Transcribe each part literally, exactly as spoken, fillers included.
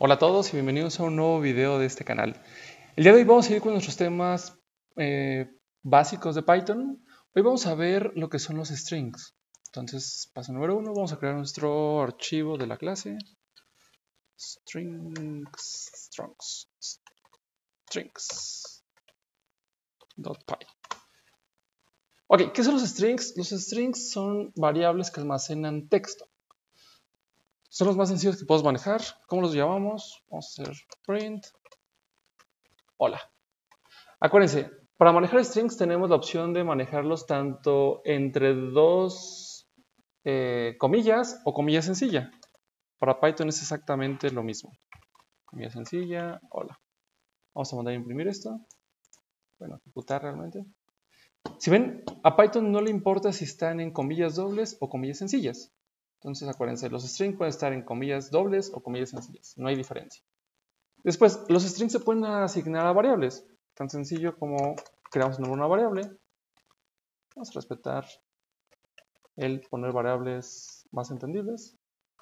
Hola a todos y bienvenidos a un nuevo video de este canal. El día de hoy vamos a ir con nuestros temas eh, básicos de Python. Hoy vamos a ver lo que son los strings. Entonces, paso número uno, vamos a crear nuestro archivo de la clase. Strings, strings, strings. .py. Ok, ¿qué son los strings? Los strings son variables que almacenan texto. Son los más sencillos que podemos manejar. ¿Cómo los llamamos? Vamos a hacer print. Hola. Acuérdense, para manejar strings tenemos la opción de manejarlos tanto entre dos eh, comillas o comilla sencilla. Para Python es exactamente lo mismo. Comilla sencilla, hola. Vamos a mandar a imprimir esto. Bueno, ejecutar realmente. Si ven, a Python no le importa si están en comillas dobles o comillas sencillas. Entonces acuérdense, los strings pueden estar en comillas dobles o comillas sencillas. No hay diferencia. Después, los strings se pueden asignar a variables. Tan sencillo como creamos una nueva variable. Vamos a respetar el poner variables más entendibles.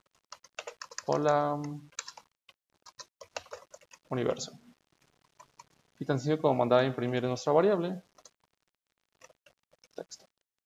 Hola universo. Y tan sencillo como mandar a imprimir nuestra variable. Texto.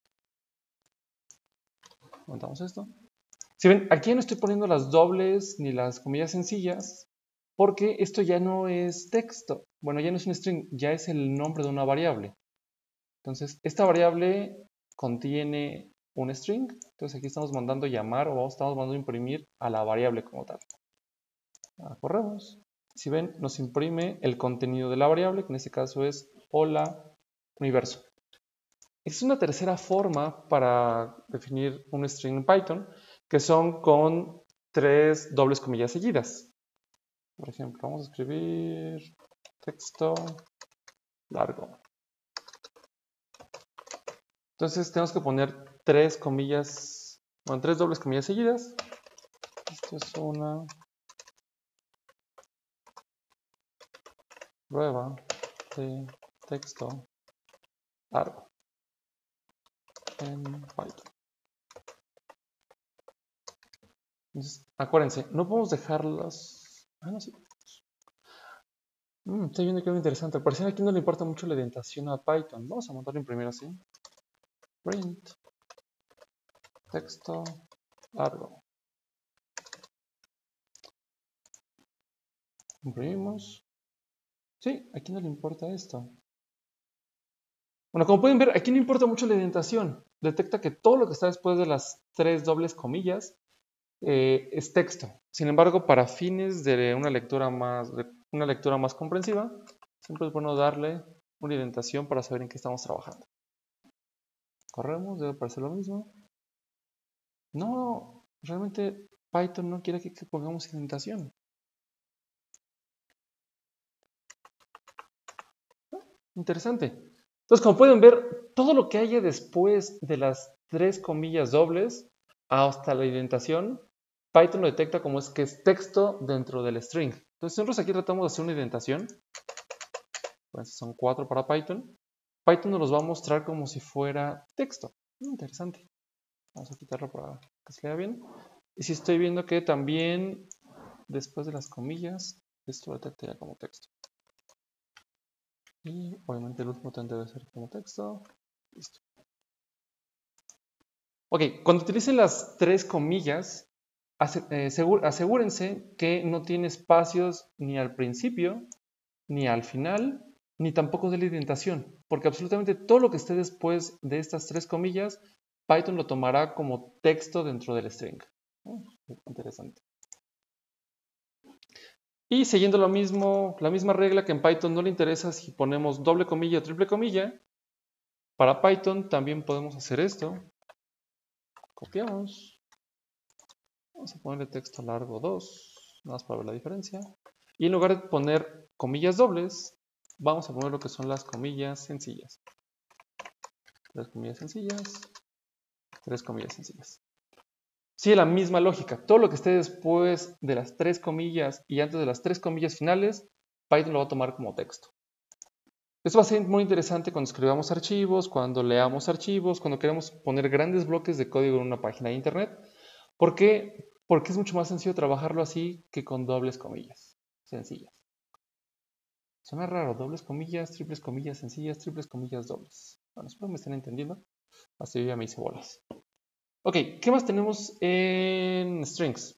Montamos esto. Si ven, aquí no estoy poniendo las dobles ni las comillas sencillas, porque esto ya no es texto. Bueno, ya no es un string, ya es el nombre de una variable. Entonces, esta variable contiene un string. Entonces, aquí estamos mandando llamar o estamos mandando imprimir a la variable como tal. La corremos. Si ven, nos imprime el contenido de la variable, que en este caso es hola universo. Es una tercera forma para definir un string en Python, que son con tres dobles comillas seguidas. Por ejemplo, vamos a escribir texto largo. Entonces tenemos que poner tres comillas, bueno, tres dobles comillas seguidas. Esto es una prueba de texto largo en Python. Entonces, acuérdense, no podemos dejarlas. Ah, no, sí. Mm, estoy viendo que es interesante. Al parecer aquí no le importa mucho la indentación a Python. Vamos a mandarlo a imprimir así. Print texto largo. Imprimimos. Sí, aquí no le importa esto. Bueno, como pueden ver, aquí no importa mucho la indentación. Detecta que todo lo que está después de las tres dobles comillas eh, es texto. Sin embargo, para fines de una lectura más, de una lectura más comprensiva, siempre es bueno darle una indentación para saber en qué estamos trabajando. Corremos, debe aparecer lo mismo. No, realmente Python no quiere que, que pongamos indentación. Interesante. Entonces, como pueden ver, todo lo que haya después de las tres comillas dobles hasta la indentación, Python lo detecta como es que es texto dentro del string. Entonces, nosotros aquí tratamos de hacer una indentación. Pues son cuatro para Python. Python nos los va a mostrar como si fuera texto. Interesante. Vamos a quitarlo para que se vea bien. Y si estoy viendo que también después de las comillas, esto lo detecta ya como texto. Y obviamente el último también debe ser como texto. Listo. Ok, cuando utilicen las tres comillas, asegúrense que no tiene espacios ni al principio, ni al final, ni tampoco de la indentación, porque absolutamente todo lo que esté después de estas tres comillas, Python lo tomará como texto dentro del string. Oh, interesante. Y siguiendo lo mismo, la misma regla que en Python no le interesa si ponemos doble comilla o triple comilla, para Python también podemos hacer esto. Copiamos. Vamos a ponerle texto largo dos, nada más para ver la diferencia. Y en lugar de poner comillas dobles, vamos a poner lo que son las comillas sencillas. Tres comillas sencillas, tres comillas sencillas. Sigue la misma lógica. Todo lo que esté después de las tres comillas y antes de las tres comillas finales, Python lo va a tomar como texto. Esto va a ser muy interesante cuando escribamos archivos, cuando leamos archivos, cuando queremos poner grandes bloques de código en una página de internet. ¿Por qué? porque es mucho más sencillo trabajarlo así que con dobles comillas sencillas. Suena raro, dobles comillas, triples comillas sencillas, triples comillas dobles. Bueno, espero me estén entendiendo. Hasta yo ya me hice bolas. Ok, ¿qué más tenemos en strings?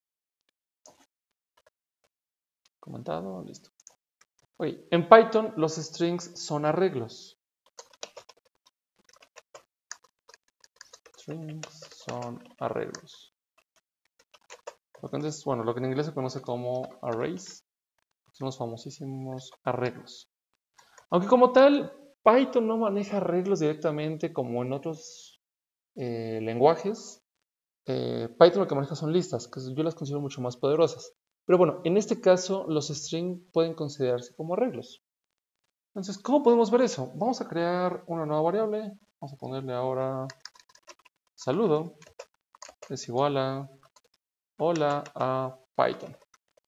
Comentado, listo. Ok, en Python los strings son arreglos. Strings son arreglos. Entonces, bueno, lo que en inglés se conoce como arrays son los famosísimos arreglos. Aunque como tal, Python no maneja arreglos directamente como en otros eh, lenguajes. Eh, Python lo que maneja son listas, que yo las considero mucho más poderosas. Pero bueno, en este caso los strings pueden considerarse como arreglos. Entonces, ¿cómo podemos ver eso? Vamos a crear una nueva variable. Vamos a ponerle ahora saludo es igual a hola a Python.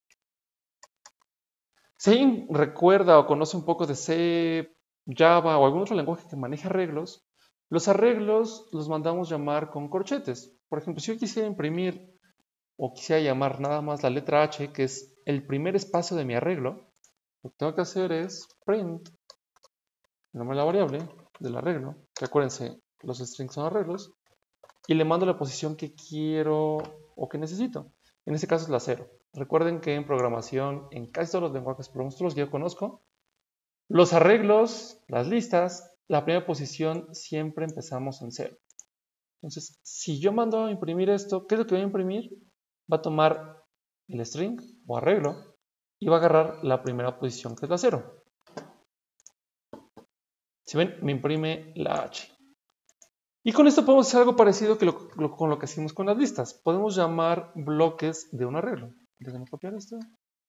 Si alguien recuerda o conoce un poco de C, Java o algún otro lenguaje que maneja arreglos, los arreglos los mandamos llamar con corchetes. Por ejemplo, si yo quisiera imprimir o quisiera llamar nada más la letra H, que es el primer espacio de mi arreglo, lo que tengo que hacer es print el nombre de la variable del arreglo, que acuérdense, los strings son arreglos, y le mando la posición que quiero o que necesito. En este caso es la cero. Recuerden que en programación, en casi todos los lenguajes por los que yo conozco, los arreglos, las listas, la primera posición siempre empezamos en cero. Entonces, si yo mando a imprimir esto, ¿qué es lo que voy a imprimir? Va a tomar el string o arreglo y va a agarrar la primera posición, que es la cero. Si ven, me imprime la H. Y con esto podemos hacer algo parecido que lo, lo, con lo que hicimos con las listas. Podemos llamar bloques de un arreglo. Déjenme copiar esto.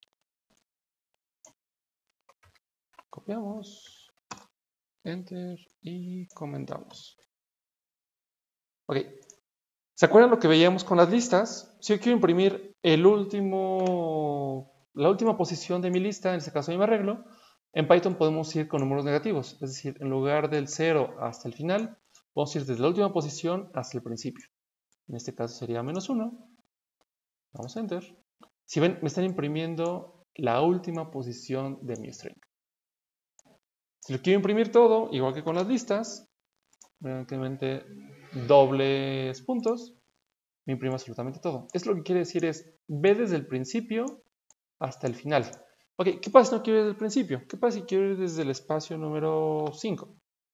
Copiamos. Enter y comentamos. Ok. ¿Se acuerdan lo que veíamos con las listas? Si yo quiero imprimir el último, la última posición de mi lista, en este caso de mi arreglo, en Python podemos ir con números negativos. Es decir, en lugar del cero hasta el final, vamos a ir desde la última posición hasta el principio. En este caso sería menos uno. Vamos a Enter. Si ven, me están imprimiendo la última posición de mi string. Si lo quiero imprimir todo, igual que con las listas, evidentemente dobles puntos, me imprime absolutamente todo. Esto lo que quiere decir es, ve desde el principio hasta el final. Ok, ¿qué pasa si no quiero ir desde el principio? ¿Qué pasa si quiero ir desde el espacio número cinco?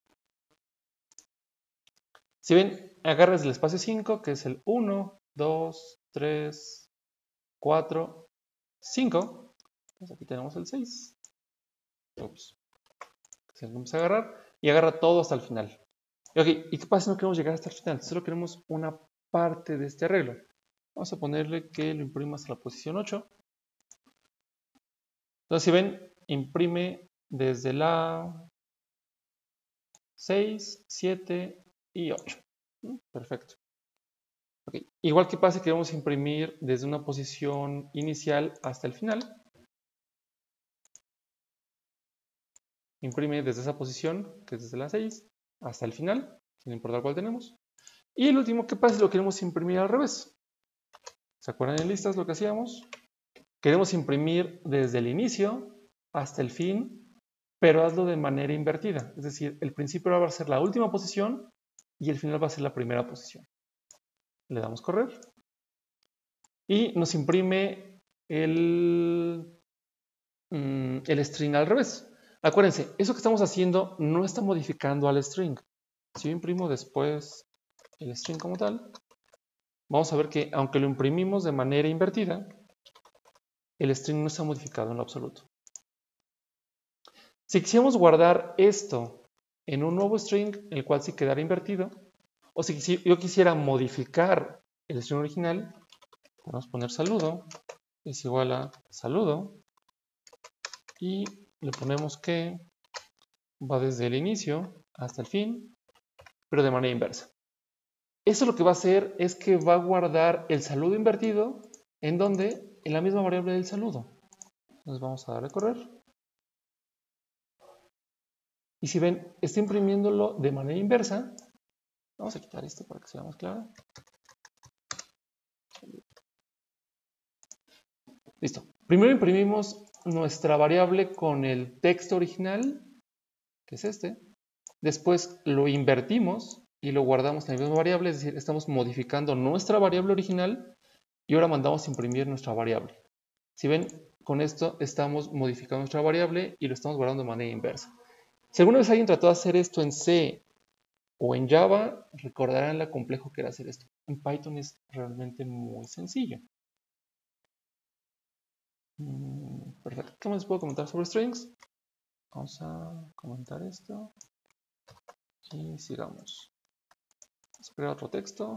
Si ven, agarra desde el espacio cinco, que es el uno, dos, tres, cuatro, cinco. Pues aquí tenemos el seis. Ups. Se empieza a agarrar y agarra todo hasta el final. Okay, ¿y qué pasa si no queremos llegar hasta el final? Solo queremos una parte de este arreglo. Vamos a ponerle que lo imprima hasta la posición ocho. Entonces, si ven, imprime desde la seis, siete y ocho. Perfecto. Okay. Igual que pasa si queremos imprimir desde una posición inicial hasta el final. Imprime desde esa posición, que es desde la seis, hasta el final, sin importar cuál tenemos. Y el último, ¿qué pasa si lo queremos imprimir al revés? ¿Se acuerdan en listas lo que hacíamos? Queremos imprimir desde el inicio hasta el fin, pero hazlo de manera invertida. Es decir, el principio va a ser la última posición y el final va a ser la primera posición. Le damos correr y nos imprime el, el string al revés. Acuérdense, eso que estamos haciendo no está modificando al string. Si yo imprimo después el string como tal, vamos a ver que aunque lo imprimimos de manera invertida, el string no está modificado en lo absoluto. Si quisiéramos guardar esto en un nuevo string, el cual sí quedara invertido, o si yo quisiera modificar el string original, podemos poner saludo es igual a saludo y le ponemos que va desde el inicio hasta el fin, pero de manera inversa. Eso lo que va a hacer es que va a guardar el saludo invertido en donde, en la misma variable del saludo. Entonces vamos a darle a correr. Y si ven, está imprimiéndolo de manera inversa. Vamos a quitar esto para que sea más claro. Listo. Primero imprimimos nuestra variable con el texto original, que es este. Después lo invertimos y lo guardamos en la misma variable, es decir, estamos modificando nuestra variable original y ahora mandamos imprimir nuestra variable. Si ven, con esto estamos modificando nuestra variable y lo estamos guardando de manera inversa. Si alguna vez alguien trató de hacer esto en C o en Java, recordarán lo complejo que era hacer esto. En Python es realmente muy sencillo. Perfecto. ¿Qué más puedo comentar sobre strings? Vamos a comentar esto. Y sigamos. Vamos a crear otro texto.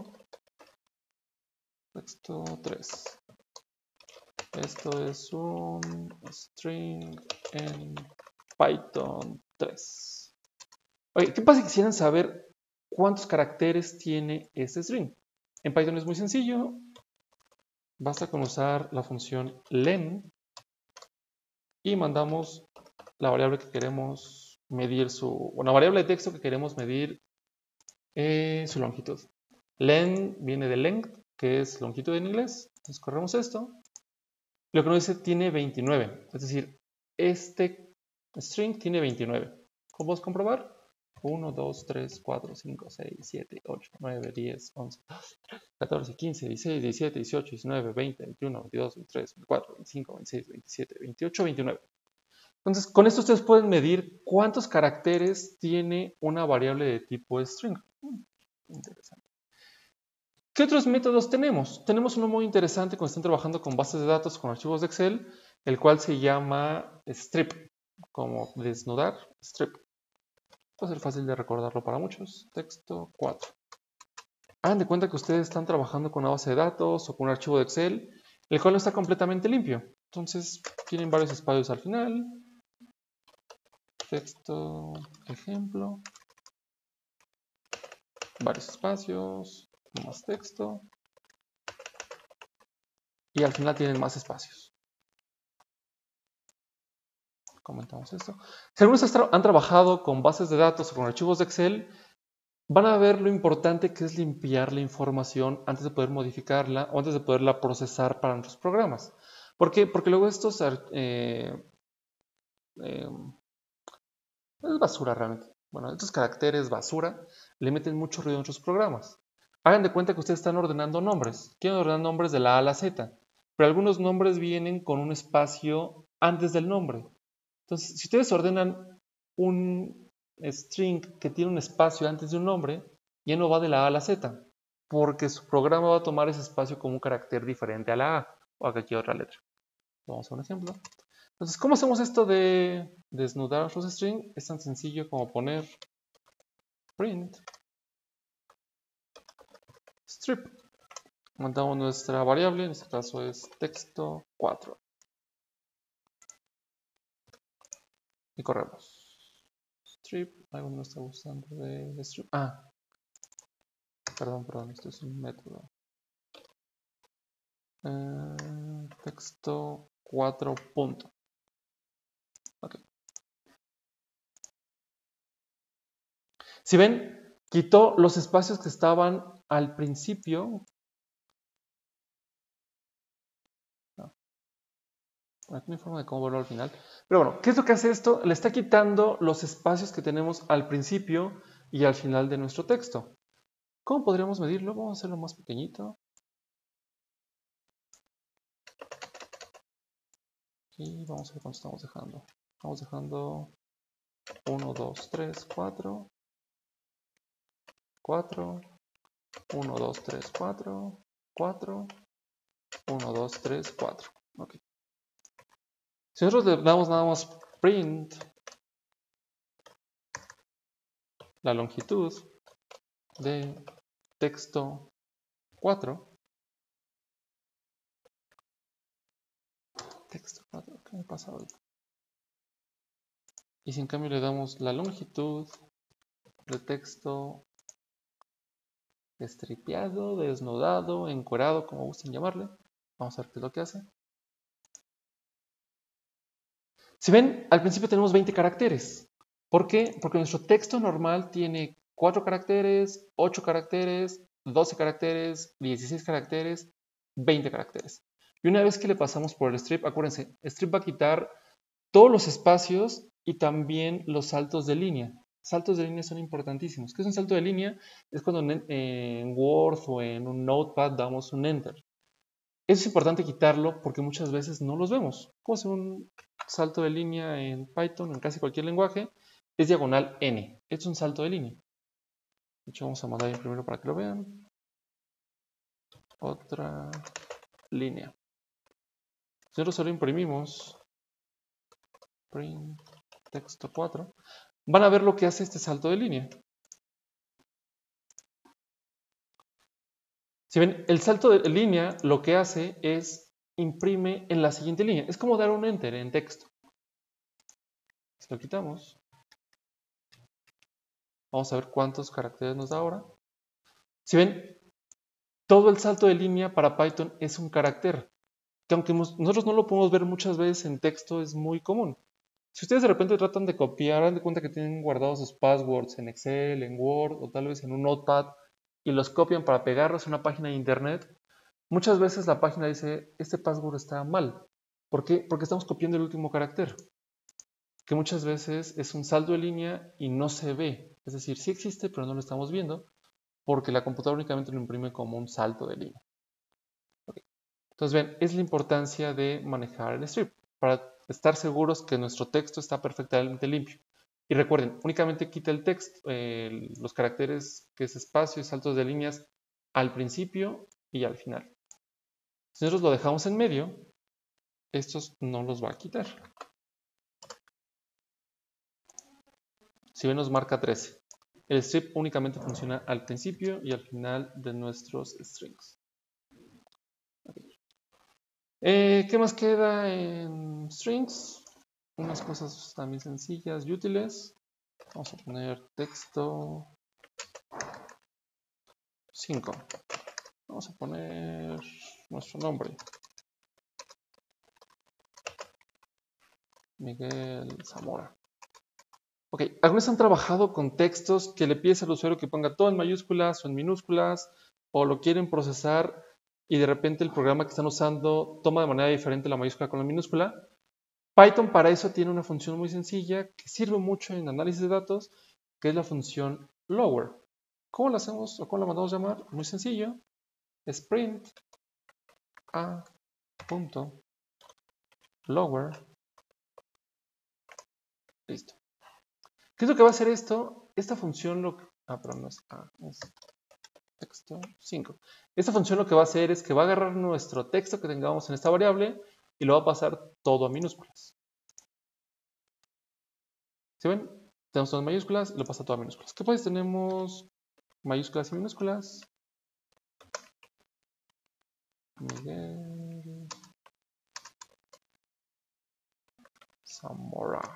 Texto tres. Esto es un string en Python tres. Oye, ¿qué pasa si quisieran saber cuántos caracteres tiene este string? En Python es muy sencillo. Basta con usar la función len y mandamos la variable que queremos medir su, una variable de texto que queremos medir eh, su longitud. Len viene de length, que es longitud en inglés. Entonces corremos esto. Lo que nos dice tiene veintinueve. Es decir, este string tiene veintinueve. ¿Cómo podemos comprobar? uno, dos, tres, cuatro, cinco, seis, siete, ocho, nueve, diez, once, catorce, quince, dieciséis, diecisiete, dieciocho, diecinueve, veinte, veintiuno, veintidós, veintitrés, veinticuatro, veinticinco, veintiséis, veintisiete, veintiocho, veintinueve. Entonces, con esto ustedes pueden medir cuántos caracteres tiene una variable de tipo string. Interesante. ¿Qué otros métodos tenemos? Tenemos uno muy interesante cuando están trabajando con bases de datos, con archivos de Excel, el cual se llama strip, como desnudar, strip. Puede ser fácil de recordarlo para muchos. Texto cuatro. Hagan de cuenta que ustedes están trabajando con una base de datos o con un archivo de Excel, el cual no está completamente limpio. Entonces, tienen varios espacios al final. Texto, ejemplo. Varios espacios, más texto. Y al final tienen más espacios. Comentamos esto. Si algunos han trabajado con bases de datos o con archivos de Excel, van a ver lo importante que es limpiar la información antes de poder modificarla o antes de poderla procesar para nuestros programas. ¿Por qué? Porque luego estos eh, eh, es basura realmente. Bueno, estos caracteres basura le meten mucho ruido a nuestros programas. Hagan de cuenta que ustedes están ordenando nombres. Quieren ordenar nombres de la A a la Z, pero algunos nombres vienen con un espacio antes del nombre. Entonces, si ustedes ordenan un string que tiene un espacio antes de un nombre, ya no va de la A a la Z, porque su programa va a tomar ese espacio como un carácter diferente a la A o a cualquier otra letra. Vamos a un ejemplo. Entonces, ¿cómo hacemos esto de desnudar los strings? Es tan sencillo como poner print strip. Montamos nuestra variable, en este caso es texto cuatro. Y corremos. Strip, algo no está gustando de strip. Ah, perdón, perdón, esto es un método. Eh, texto cuatro punto. Ok. Si ven, quitó los espacios que estaban al principio. No, no hay forma de cómo verlo al final. Pero bueno, ¿qué es lo que hace esto? Le está quitando los espacios que tenemos al principio y al final de nuestro texto. ¿Cómo podríamos medirlo? Vamos a hacerlo más pequeñito. Y vamos a ver cuánto estamos dejando. Estamos dejando uno, dos, tres, cuatro. cuatro. uno, dos, tres, cuatro. cuatro. uno, dos, tres, cuatro. Ok. Si nosotros le damos nada más print la longitud de texto cuatro. Texto cuatro, ¿qué me pasa ahorita? Y si en cambio le damos la longitud de texto estripeado, desnudado, encuerado, como gusten llamarle, vamos a ver qué es lo que hace. Si ven, al principio tenemos veinte caracteres. ¿Por qué? Porque nuestro texto normal tiene cuatro caracteres, ocho caracteres, doce caracteres, dieciséis caracteres, veinte caracteres. Y una vez que le pasamos por el strip, acuérdense, strip va a quitar todos los espacios y también los saltos de línea. Saltos de línea son importantísimos. ¿Qué es un salto de línea? Es cuando en, en Word o en un Notepad damos un Enter. Eso es importante quitarlo porque muchas veces no los vemos. ¿Cómo hacer un salto de línea en Python, en casi cualquier lenguaje? Es diagonal N. Esto es un salto de línea. De hecho, vamos a mandar a imprimir para que lo vean. Otra línea. Si nosotros solo imprimimos print texto cuatro, van a ver lo que hace este salto de línea. Si ven, el salto de línea lo que hace es imprime en la siguiente línea. Es como dar un enter en texto. Si lo quitamos, vamos a ver cuántos caracteres nos da ahora. Si ven, todo el salto de línea para Python es un carácter, que aunque nosotros no lo podemos ver muchas veces en texto, es muy común. Si ustedes de repente tratan de copiar, hagan de cuenta que tienen guardados sus passwords en Excel, en Word o tal vez en un Notepad y los copian para pegarlos en una página de internet, muchas veces la página dice, este password está mal. ¿Por qué? Porque estamos copiando el último carácter, que muchas veces es un salto de línea y no se ve. Es decir, sí existe, pero no lo estamos viendo, porque la computadora únicamente lo imprime como un salto de línea. Okay. Entonces, ven, es la importancia de manejar el strip, para estar seguros que nuestro texto está perfectamente limpio. Y recuerden, únicamente quita el texto, eh, los caracteres que es espacio y saltos de líneas al principio y al final. Si nosotros lo dejamos en medio, estos no los va a quitar. Si ven, nos marca trece. El strip únicamente funciona al principio y al final de nuestros strings. Okay. Eh, ¿Qué más queda en strings? Unas cosas también sencillas y útiles. Vamos a poner texto cinco. Vamos a poner nuestro nombre. Miguel Zamora. Ok, algunos han trabajado con textos que le pides al usuario que ponga todo en mayúsculas o en minúsculas, o lo quieren procesar y de repente el programa que están usando toma de manera diferente la mayúscula con la minúscula. Python para eso tiene una función muy sencilla que sirve mucho en análisis de datos, que es la función lower. ¿Cómo la hacemos o cómo la mandamos llamar? Muy sencillo. Es print a punto lower. Listo. ¿Qué es lo que va a hacer esto? Esta función lo que... Ah, perdón, no es A, es texto cinco. Esta función lo que va a hacer es que va a agarrar nuestro texto que tengamos en esta variable y lo va a pasar todo a minúsculas. ¿Sí ven? Tenemos todas mayúsculas y lo pasa todo a minúsculas. ¿Qué pues tenemos? Mayúsculas y minúsculas. Miguel Zamora.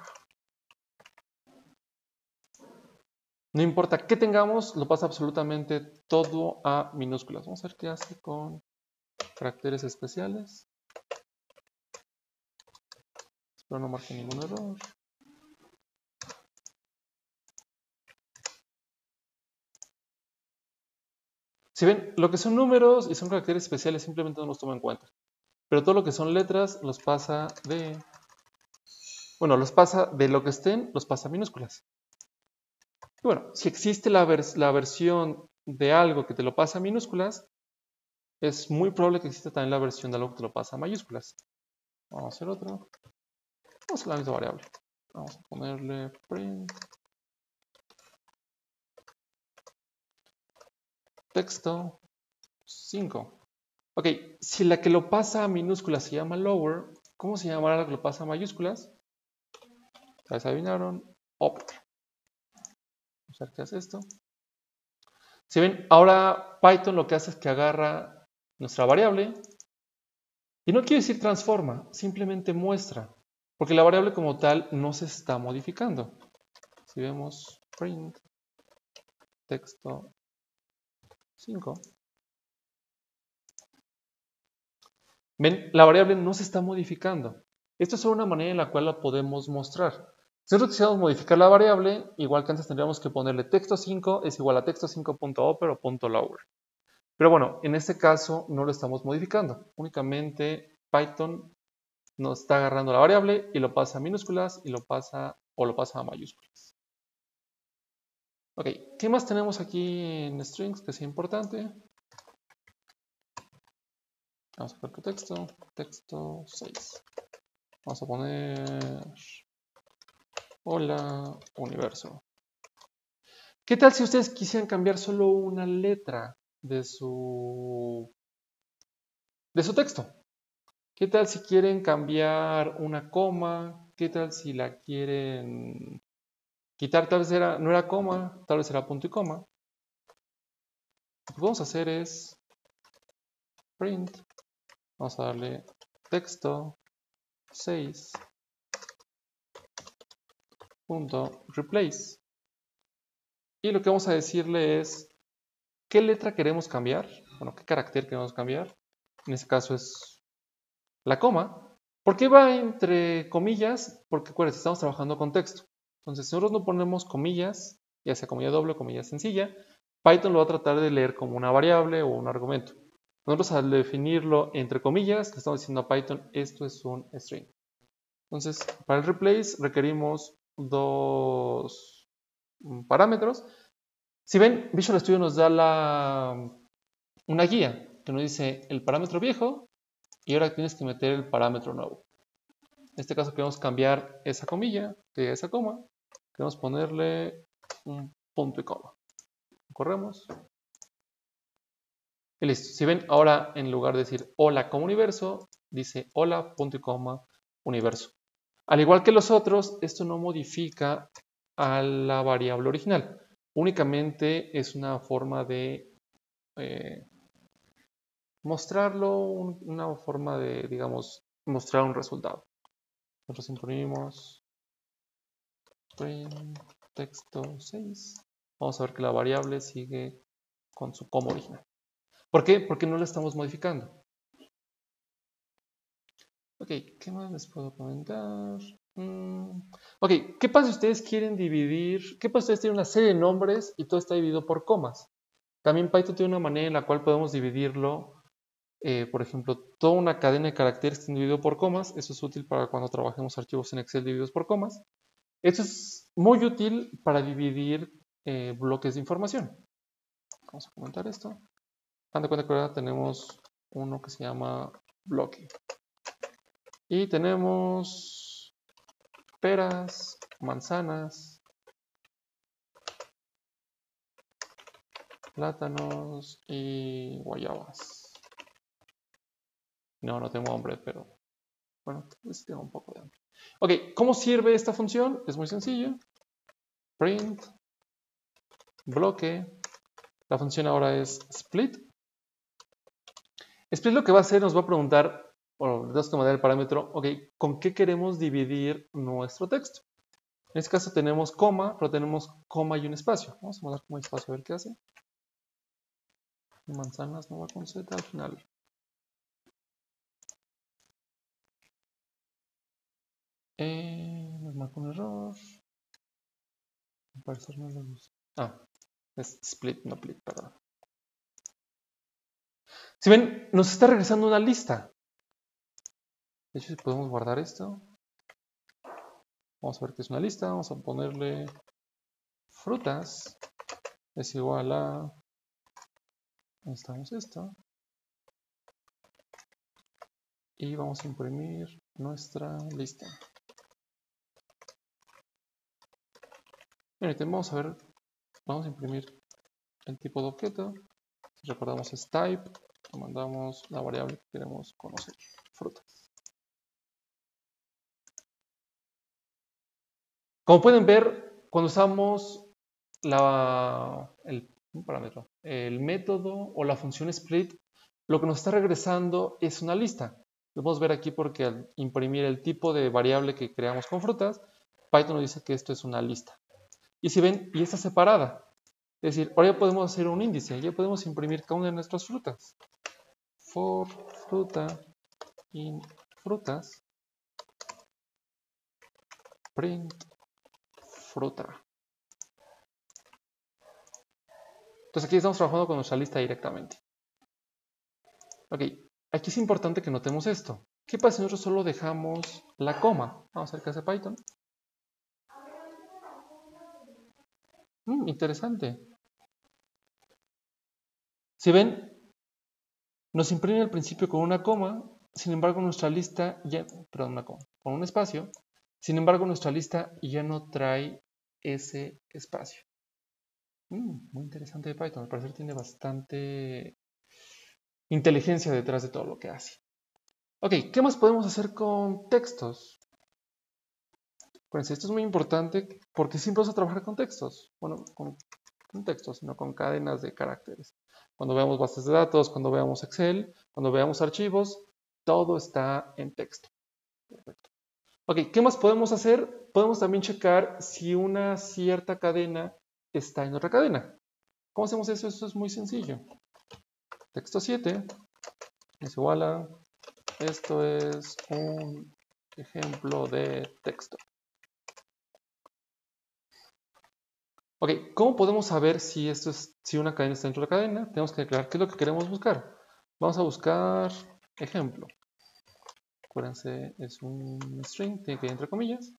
No importa qué tengamos, lo pasa absolutamente todo a minúsculas. Vamos a ver qué hace con caracteres especiales. Espero no marque ningún error. Si ven, lo que son números y son caracteres especiales simplemente no los toma en cuenta. Pero todo lo que son letras los pasa de... Bueno, los pasa de lo que estén, los pasa a minúsculas. Y bueno, si existe la, vers la versión de algo que te lo pasa a minúsculas, es muy probable que exista también la versión de algo que te lo pasa a mayúsculas. Vamos a hacer otro. Vamos a hacer la misma variable. Vamos a ponerle print texto cinco. Ok, si la que lo pasa a minúsculas se llama lower, ¿cómo se llamará la que lo pasa a mayúsculas? Tal vez adivinaron. Upper. Vamos a ver qué hace esto. Si ven, ahora Python lo que hace es que agarra nuestra variable y no quiere decir transforma, simplemente muestra, porque la variable como tal no se está modificando. Si vemos print texto cinco, ven, la variable no se está modificando. Esto es solo una manera en la cual la podemos mostrar. Si nosotros quisiéramos modificar la variable, igual que antes tendríamos que ponerle texto cinco es igual a texto cinco.upper o .lower. Pero bueno, en este caso no lo estamos modificando, únicamente Python nos está agarrando la variable y lo pasa a minúsculas y lo pasa o lo pasa a mayúsculas. Ok, ¿qué más tenemos aquí en strings que sea importante? Vamos a ver tu texto, texto seis. Vamos a poner hola universo. ¿Qué tal si ustedes quisieran cambiar solo una letra de su, de su texto? ¿Qué tal si quieren cambiar una coma? ¿Qué tal si la quieren quitar? Tal vez era, no era coma, tal vez era punto y coma. Lo que vamos a hacer es print. Vamos a darle texto seis punto replace. Y lo que vamos a decirle es qué letra queremos cambiar. Bueno, qué carácter queremos cambiar. En este caso es la coma. ¿Por qué va entre comillas? Porque acuérdense, estamos trabajando con texto. Entonces, si nosotros no ponemos comillas, ya sea comilla doble o comilla sencilla, Python lo va a tratar de leer como una variable o un argumento. Nosotros al definirlo entre comillas, le estamos diciendo a Python, esto es un string. Entonces, para el replace requerimos dos parámetros. Si ven, Visual Studio nos da la, una guía que nos dice el parámetro viejo y ahora tienes que meter el parámetro nuevo. En este caso queremos cambiar esa comilla, que esa coma, queremos ponerle un punto y coma. Corremos. Y listo. Si ven, ahora en lugar de decir hola como universo, dice hola punto y coma universo. Al igual que los otros, esto no modifica a la variable original. Únicamente es una forma de eh, mostrarlo, un, una forma de, digamos, mostrar un resultado. Nosotros imprimimos print texto seis. Vamos a ver que la variable sigue con su coma original. ¿Por qué? Porque no la estamos modificando. Ok, ¿qué más les puedo comentar? Mm, ok, ¿qué pasa si ustedes quieren dividir? ¿Qué pasa si ustedes tienen una serie de nombres y todo está dividido por comas? También Python tiene una manera en la cual podemos dividirlo. Eh, por ejemplo, toda una cadena de caracteres está dividido por comas. Eso es útil para cuando trabajemos archivos en Excel divididos por comas. Esto es muy útil para dividir eh, bloques de información. Vamos a comentar esto. Dan de cuenta que ahora tenemos uno que se llama bloque. Y tenemos peras, manzanas, plátanos y guayabas. No, no tengo hambre, pero bueno, pues tengo un poco de hambre. Ok, ¿cómo sirve esta función? Es muy sencillo. Print, bloque. La función ahora es split. Split lo que va a hacer nos va a preguntar, bueno, tenemos que mandar el parámetro, ok, ¿con qué queremos dividir nuestro texto? En este caso tenemos coma, pero tenemos coma y un espacio. Vamos a mandar coma y espacio a ver qué hace. Manzanas no va con Z al final. Eh, nos marca un error. Al parecer no le gusta. Ah, es split, no split, perdón. Si ven, nos está regresando una lista. De hecho, si podemos guardar esto. Vamos a ver que es una lista. Vamos a ponerle frutas. Es igual a... Necesitamos esto. Y vamos a imprimir nuestra lista. Bien, vamos a ver. Vamos a imprimir el tipo de objeto. Si recordamos es type. Le mandamos la variable que queremos conocer. Frutas. Como pueden ver, cuando usamos la, el, parámetro, el método o la función split, lo que nos está regresando es una lista. Lo podemos ver aquí porque al imprimir el tipo de variable que creamos con frutas, Python nos dice que esto es una lista. Y si ven, y está separada. Es decir, ahora ya podemos hacer un índice, ya podemos imprimir cada una de nuestras frutas. For fruta in frutas print fruta. Entonces aquí estamos trabajando con nuestra lista directamente. Ok, aquí es importante que notemos esto. ¿Qué pasa si nosotros solo dejamos la coma? Vamos a ver qué hace Python. Mm, interesante. Si ven, nos imprime al principio con una coma, sin embargo nuestra lista ya, perdón, una coma, con un espacio, sin embargo nuestra lista ya no trae ese espacio. Mm, muy interesante de Python, al parecer tiene bastante inteligencia detrás de todo lo que hace. Ok, ¿qué más podemos hacer con textos? Pues esto es muy importante porque siempre vamos a trabajar con textos. Bueno, con, con textos, sino con cadenas de caracteres. Cuando veamos bases de datos, cuando veamos Excel, cuando veamos archivos, todo está en texto. Perfecto. Ok, ¿qué más podemos hacer? Podemos también checar si una cierta cadena está en otra cadena. ¿Cómo hacemos eso? Eso es muy sencillo. Texto siete es igual a, esto es un ejemplo de texto. Ok, ¿cómo podemos saber si, esto es, si una cadena está dentro de la cadena? Tenemos que declarar qué es lo que queremos buscar. Vamos a buscar ejemplo. Acuérdense, es un string, tiene que ir entre comillas.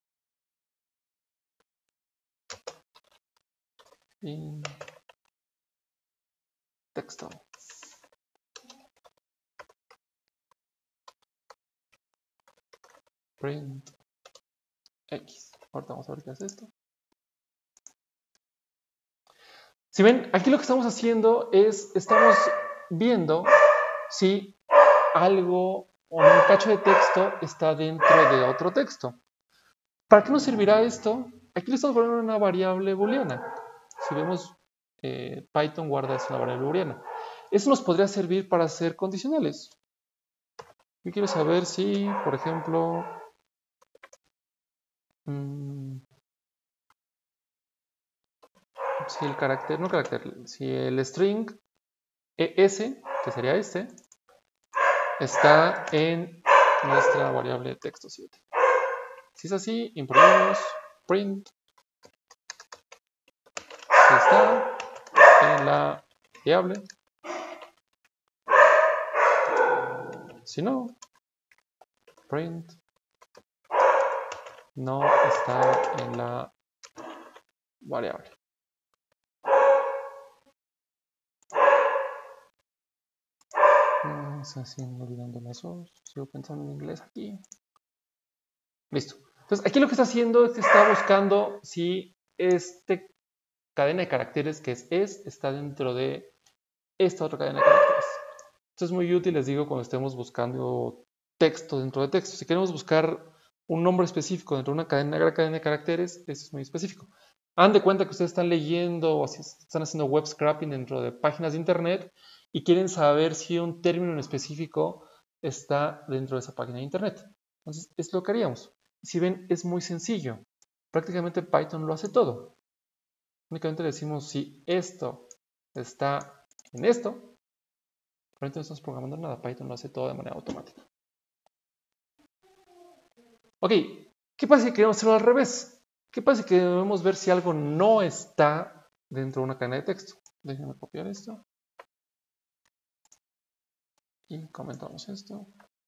Y texto. Print X. Ahorita vamos a ver qué hace esto. Si ven, aquí lo que estamos haciendo es, estamos viendo si algo o un cacho de texto está dentro de otro texto. ¿Para qué nos servirá esto? Aquí le estamos poniendo una variable booleana. Si vemos, eh, Python guarda es una variable booleana. Eso nos podría servir para hacer condicionales. Yo quiero saber si, por ejemplo, mmm, si el carácter, no carácter, si el string es, que sería este, está en nuestra variable texto siete. Si es así, imprimimos print. Si está en la variable. Si no, print no está en la variable. No sé si me olvidando las dos. Sigo pensando en inglés aquí. Listo. Entonces, aquí lo que está haciendo es que está buscando si esta cadena de caracteres que es es está dentro de esta otra cadena de caracteres. Esto es muy útil, les digo, cuando estemos buscando texto dentro de texto. Si queremos buscar un nombre específico dentro de una cadena, una cadena de caracteres, eso es muy específico. Hagan de cuenta que ustedes están leyendo o están haciendo web scraping dentro de páginas de internet y quieren saber si un término en específico está dentro de esa página de internet. Entonces, es lo que haríamos. Si ven, es muy sencillo. Prácticamente Python lo hace todo. Únicamente decimos si esto está en esto, pero no estamos programando nada. Python lo hace todo de manera automática. Ok, ¿qué pasa si queremos hacerlo al revés? ¿Qué pasa si queremos ver si algo no está dentro de una cadena de texto? Déjenme copiar esto. Y comentamos esto.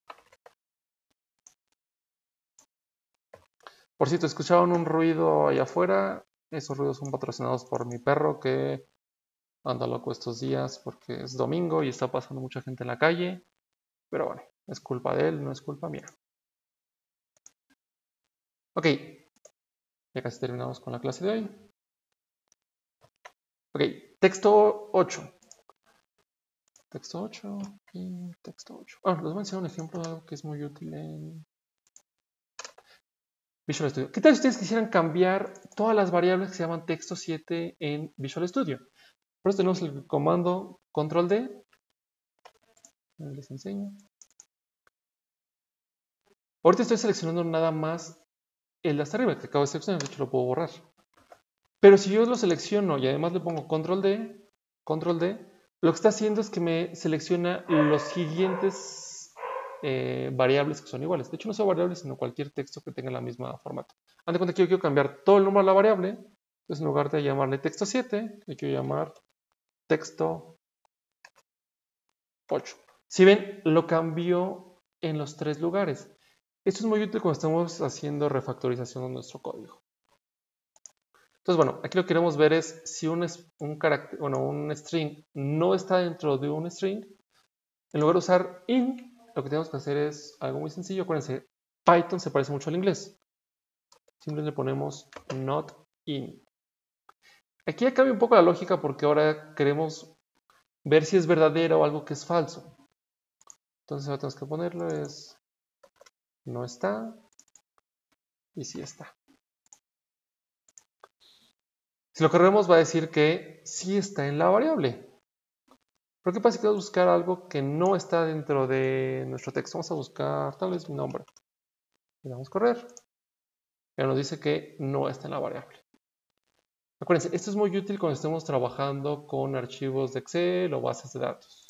Por cierto, escuchaban un ruido allá afuera. Esos ruidos son patrocinados por mi perro que anda loco estos días porque es domingo y está pasando mucha gente en la calle. Pero bueno, es culpa de él, no es culpa mía. Ok, ya casi terminamos con la clase de hoy. Ok, texto ocho. Texto ocho y texto ocho. Ah, les voy a enseñar un ejemplo de algo que es muy útil en Visual Studio. ¿Qué tal si ustedes quisieran cambiar todas las variables que se llaman texto siete en Visual Studio? Por eso tenemos el comando control D. Les enseño. Ahorita estoy seleccionando nada más el de hasta arriba que acabo de seleccionar. De hecho, lo puedo borrar. Pero si yo lo selecciono y además le pongo control D, control D, lo que está haciendo es que me selecciona los siguientes eh, variables que son iguales. De hecho, no son variables, sino cualquier texto que tenga la misma formato. Haz de cuenta que yo quiero cambiar todo el nombre de la variable. Entonces, en lugar de llamarle texto siete, le quiero llamar texto ocho. Si ven, lo cambió en los tres lugares. Esto es muy útil cuando estamos haciendo refactorización de nuestro código. Entonces, bueno, aquí lo que queremos ver es si un, un, carácter, bueno, un string no está dentro de un string. En lugar de usar int, lo que tenemos que hacer es algo muy sencillo. Acuérdense, Python se parece mucho al inglés. Simplemente le ponemos not in. Aquí ya cambia un poco la lógica porque ahora queremos ver si es verdadero o algo que es falso. Entonces lo que tenemos que ponerlo es no está y sí está. Si lo corremos va a decir que sí está en la variable. Pero ¿qué pasa si queremos buscar algo que no está dentro de nuestro texto? Vamos a buscar tal vez mi nombre. Le damos correr. Pero nos dice que no está en la variable. Acuérdense, esto es muy útil cuando estemos trabajando con archivos de Excel o bases de datos.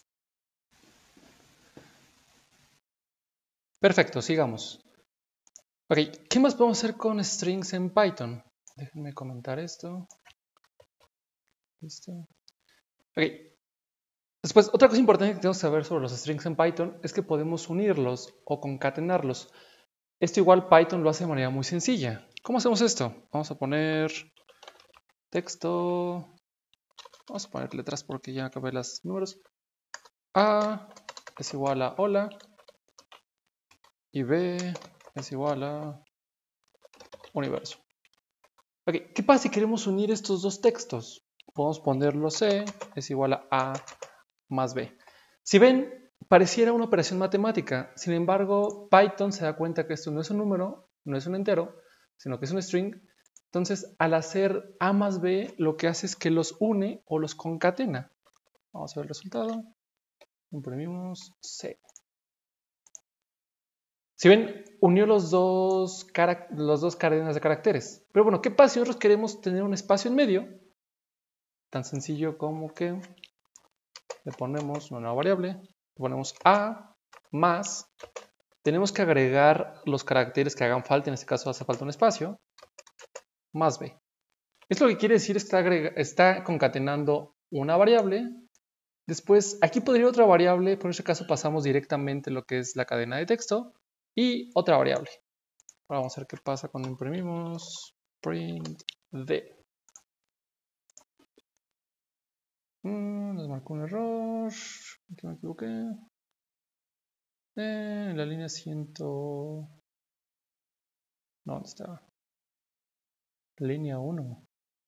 Perfecto, sigamos. Ok, ¿qué más podemos hacer con strings en Python? Déjenme comentar esto. Listo. Ok. Después, otra cosa importante que tenemos que saber sobre los strings en Python es que podemos unirlos o concatenarlos. Esto igual Python lo hace de manera muy sencilla. ¿Cómo hacemos esto? Vamos a poner texto. Vamos a poner letras porque ya acabé los números. A es igual a hola. Y B es igual a universo. Ok, ¿qué pasa si queremos unir estos dos textos? Podemos ponerlo C es igual a A más B. Si ven, pareciera una operación matemática. Sin embargo, Python se da cuenta que esto no es un número, no es un entero, sino que es un string. Entonces, al hacer A más B, lo que hace es que los une o los concatena. Vamos a ver el resultado. Imprimimos C. Si ven, unió los dos, los dos cadenas de caracteres. Pero bueno, ¿qué pasa si nosotros queremos tener un espacio en medio? Tan sencillo como que le ponemos una nueva variable, le ponemos A más, tenemos que agregar los caracteres que hagan falta, en este caso hace falta un espacio, más B. Esto lo que quiere decir es que está, agrega, está concatenando una variable. Después, aquí podría ir otra variable, pero en este caso pasamos directamente lo que es la cadena de texto y otra variable. Ahora vamos a ver qué pasa cuando imprimimos print d. Mm, nos marcó un error. Aquí me equivoqué. Eh, en la línea cien. No, ¿dónde está? Línea uno.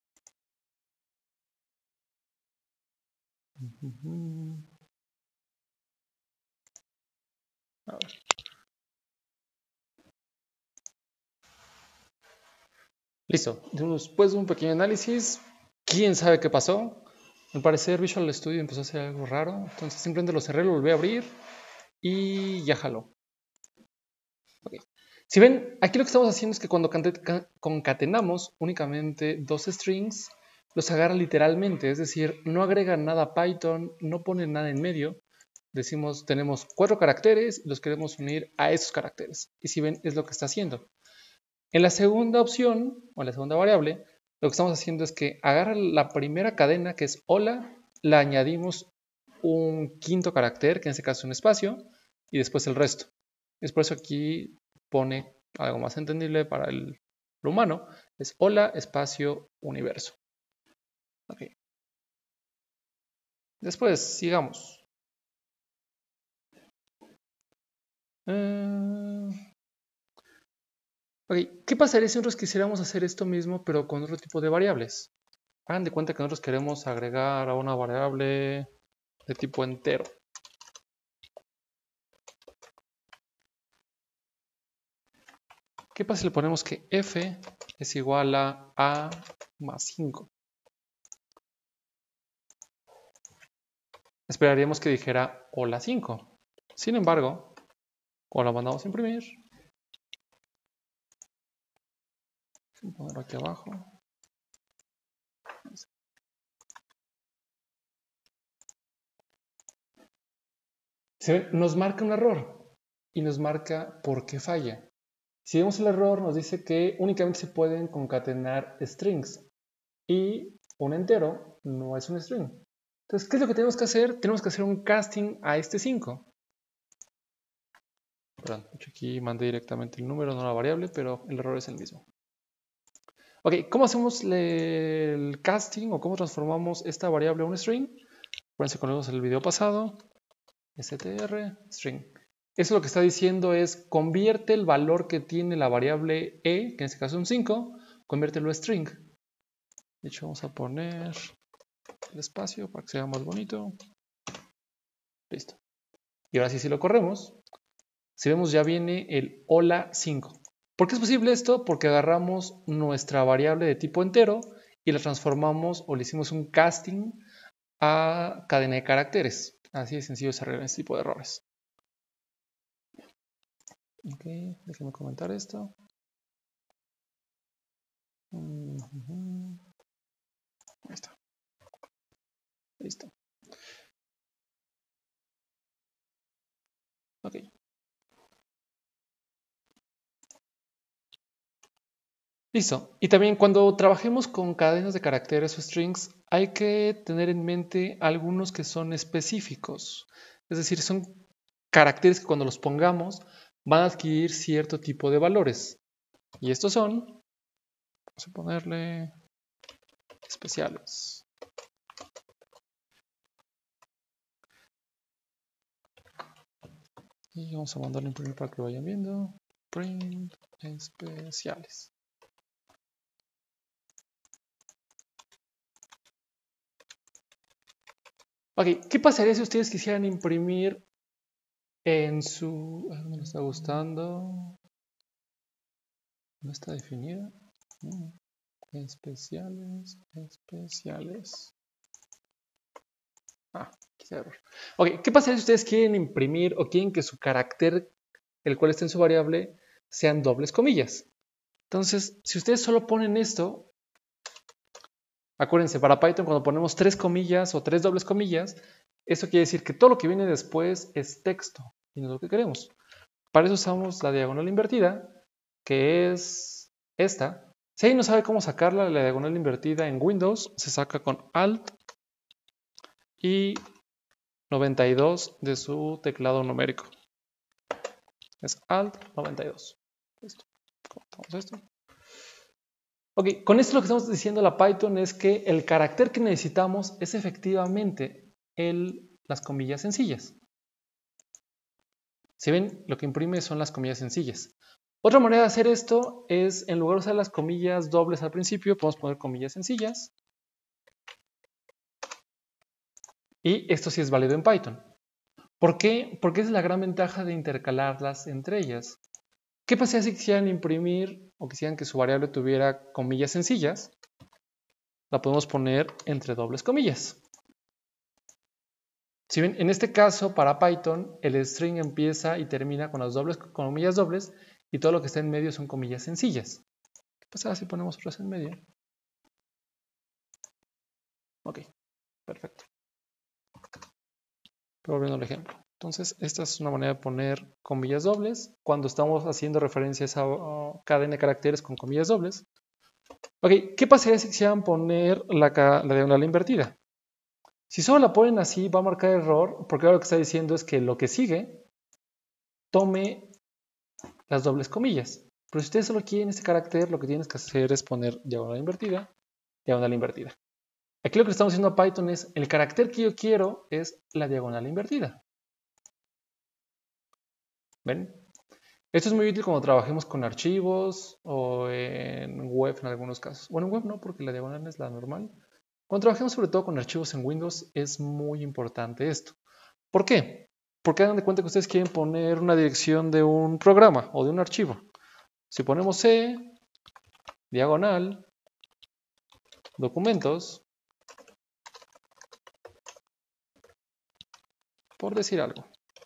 Uh-huh. A ver. Listo. Después de un pequeño análisis, ¿quién sabe qué pasó? Al parecer Visual Studio empezó a hacer algo raro. Entonces simplemente lo cerré, lo volví a abrir y ya jaló. Okay. Si ven, aquí lo que estamos haciendo es que cuando concatenamos únicamente dos strings, los agarra literalmente, es decir, no agrega nada a Python, no pone nada en medio. Decimos, tenemos cuatro caracteres y los queremos unir a esos caracteres. Y si ven, es lo que está haciendo. En la segunda opción, o en la segunda variable, lo que estamos haciendo es que agarra la primera cadena, que es hola, le añadimos un quinto carácter, que en este caso es un espacio, y después el resto. Es por eso aquí pone algo más entendible para el humano, es hola, espacio, universo. Okay. Después, sigamos. Uh, ok, ¿qué pasaría si nosotros quisiéramos hacer esto mismo, pero con otro tipo de variables? Hagan de cuenta que nosotros queremos agregar a una variable de tipo entero. ¿Qué pasa si le ponemos que f es igual a a más cinco? Esperaríamos que dijera hola cinco. Sin embargo, cuando lo mandamos a imprimir, voy a ponerlo aquí abajo. Se nos marca un error y nos marca por qué falla. Si vemos el error, nos dice que únicamente se pueden concatenar strings y un entero no es un string. Entonces, ¿qué es lo que tenemos que hacer? Tenemos que hacer un casting a este cinco. Perdón, aquí mandé directamente el número, no la variable, pero el error es el mismo. Ok, ¿cómo hacemos el casting o cómo transformamos esta variable a un string? Acuérdense que vimos en el video pasado. str, string. Eso lo que está diciendo es convierte el valor que tiene la variable e, que en este caso es un cinco, conviértelo a string. De hecho, vamos a poner el espacio para que sea más bonito. Listo. Y ahora sí, si lo corremos, si vemos ya viene el hola cinco. ¿Por qué es posible esto? Porque agarramos nuestra variable de tipo entero y la transformamos o le hicimos un casting a cadena de caracteres. Así de sencillo se arreglan este tipo de errores. Ok, déjenme comentar esto. Uh-huh. Ahí está. Listo. Ok. Listo. Y también cuando trabajemos con cadenas de caracteres o strings, hay que tener en mente algunos que son específicos. Es decir, son caracteres que cuando los pongamos van a adquirir cierto tipo de valores. Y estos son, vamos a ponerle especiales. Y vamos a mandarle a imprimir para que lo vayan viendo. Print especiales. Ok, ¿qué pasaría si ustedes quisieran imprimir en su... ¿Dónde me está gustando? ¿No está definida? No. Especiales, especiales. Ah, quizá error. Ok, ¿qué pasaría si ustedes quieren imprimir o quieren que su carácter, el cual está en su variable, sean dobles comillas? Entonces, si ustedes solo ponen esto, acuérdense, para Python cuando ponemos tres comillas o tres dobles comillas, eso quiere decir que todo lo que viene después es texto y no es lo que queremos. Para eso usamos la diagonal invertida, que es esta. Si alguien no sabe cómo sacarla, la diagonal invertida en Windows se saca con Alt y noventa y dos de su teclado numérico. Es Alt noventa y dos. Listo. Cortamos esto. Ok, con esto lo que estamos diciendo a la Python es que el carácter que necesitamos es efectivamente el, las comillas sencillas. Si ven, lo que imprime son las comillas sencillas. Otra manera de hacer esto es, en lugar de usar las comillas dobles al principio, podemos poner comillas sencillas. Y esto sí es válido en Python. ¿Por qué? Porque es la gran ventaja de intercalarlas entre ellas. ¿Qué pasaría si quisieran imprimir o quisieran que su variable tuviera comillas sencillas? La podemos poner entre dobles comillas. Si ven, en este caso, para Python, el string empieza y termina con las dobles, comillas dobles y todo lo que está en medio son comillas sencillas. ¿Qué pasa si ponemos otras en medio? Ok, perfecto. Volviendo al ejemplo. Entonces, esta es una manera de poner comillas dobles cuando estamos haciendo referencia a esa uh, cadena de caracteres con comillas dobles. Ok, ¿qué pasaría si quisieran poner la, la diagonal invertida? Si solo la ponen así, va a marcar error, porque ahora lo que está diciendo es que lo que sigue tome las dobles comillas. Pero si ustedes solo quieren este carácter, lo que tienes que hacer es poner diagonal invertida, diagonal invertida. Aquí lo que le estamos diciendo a Python es, el carácter que yo quiero es la diagonal invertida. ¿Ven? Esto es muy útil cuando trabajemos con archivos o en web en algunos casos. Bueno, en web no, porque la diagonal es la normal. Cuando trabajemos sobre todo con archivos en Windows, es muy importante esto. ¿Por qué? Porque hagan de cuenta que ustedes quieren poner una dirección de un programa o de un archivo. Si ponemos C, diagonal, documentos, por decir algo,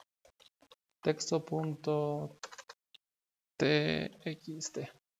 texto.txt.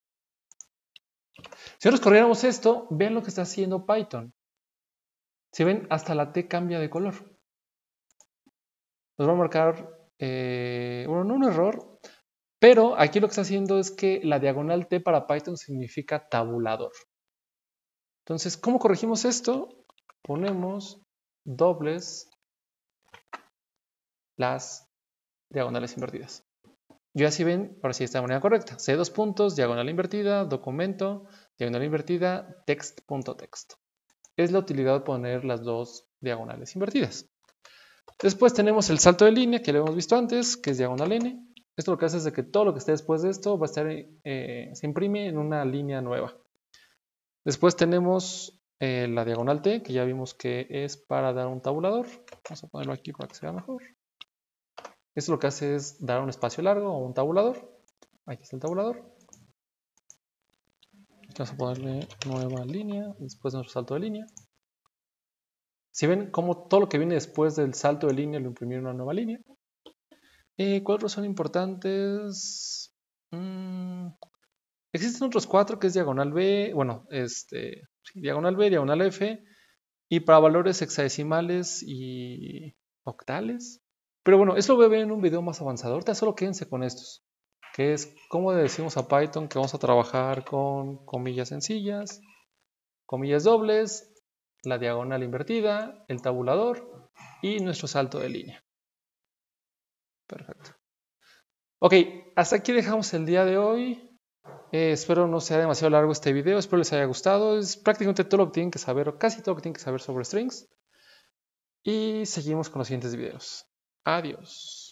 Si nosotros corriéramos esto, vean lo que está haciendo Python. Si ven, hasta la T cambia de color. Nos va a marcar, eh, bueno, no un error, pero aquí lo que está haciendo es que la diagonal T para Python significa tabulador. Entonces, ¿cómo corregimos esto? Ponemos dobles las diagonales invertidas. Yo así ven, ahora sí está de manera correcta. C dos puntos, diagonal invertida, documento, diagonal invertida, text.text. Es la utilidad de poner las dos diagonales invertidas. Después tenemos el salto de línea, que lo hemos visto antes, que es diagonal N. Esto lo que hace es de que todo lo que esté después de esto va a estar, eh, se imprime en una línea nueva. Después tenemos eh, la diagonal T, que ya vimos que es para dar un tabulador. Vamos a ponerlo aquí para que se vea mejor. Esto lo que hace es dar un espacio largo o un tabulador. Aquí está el tabulador. Vamos a ponerle nueva línea, después nuestro salto de línea. Si ven cómo todo lo que viene después del salto de línea lo imprimí en una nueva línea. Eh, ¿Cuáles son importantes? Mm, existen otros cuatro que es diagonal B, bueno, este, diagonal B, diagonal F, y para valores hexadecimales y octales. Pero bueno, eso lo voy a ver en un video más avanzado. Ahorita solo quédense con estos, que es cómo le decimos a Python que vamos a trabajar con comillas sencillas, comillas dobles, la diagonal invertida, el tabulador y nuestro salto de línea. Perfecto. Ok, hasta aquí dejamos el día de hoy. Eh, espero no sea demasiado largo este video, espero les haya gustado. Es prácticamente todo lo que tienen que saber, o casi todo lo que tienen que saber sobre strings. Y seguimos con los siguientes videos. Adiós.